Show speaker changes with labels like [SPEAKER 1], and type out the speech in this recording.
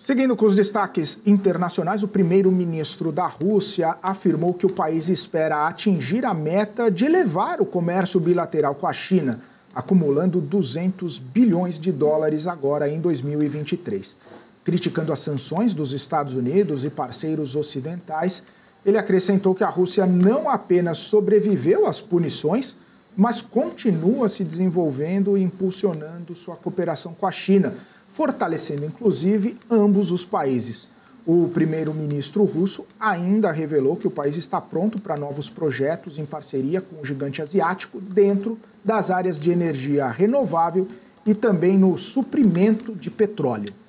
[SPEAKER 1] Seguindo com os destaques internacionais, o primeiro-ministro da Rússia afirmou que o país espera atingir a meta de elevar o comércio bilateral com a China, acumulando 200 bilhões de dólares agora em 2023. Criticando as sanções dos Estados Unidos e parceiros ocidentais, ele acrescentou que a Rússia não apenas sobreviveu às punições, mas continua se desenvolvendo e impulsionando sua cooperação com a China, fortalecendo inclusive ambos os países. O primeiro-ministro russo ainda revelou que o país está pronto para novos projetos em parceria com o gigante asiático dentro das áreas de energia renovável e também no suprimento de petróleo.